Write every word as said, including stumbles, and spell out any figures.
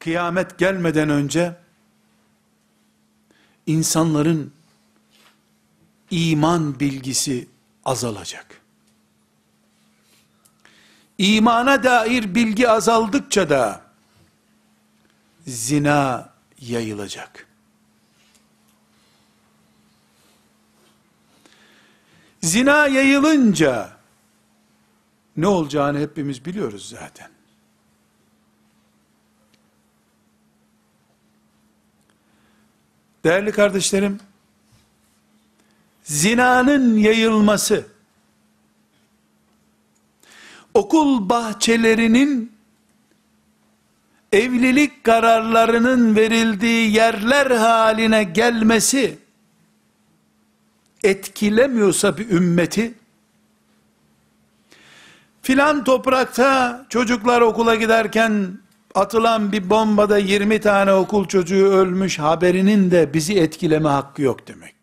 kıyamet gelmeden önce insanların iman bilgisi azalacak. İmana dair bilgi azaldıkça da zina yayılacak. Zina yayılınca ne olacağını hepimiz biliyoruz zaten. Değerli kardeşlerim, zinanın yayılması, okul bahçelerinin evlilik kararlarının verildiği yerler haline gelmesi, etkilemiyorsa bir ümmeti, filan toprakta çocuklar okula giderken atılan bir bombada yirmi tane okul çocuğu ölmüş haberinin de bizi etkileme hakkı yok demek.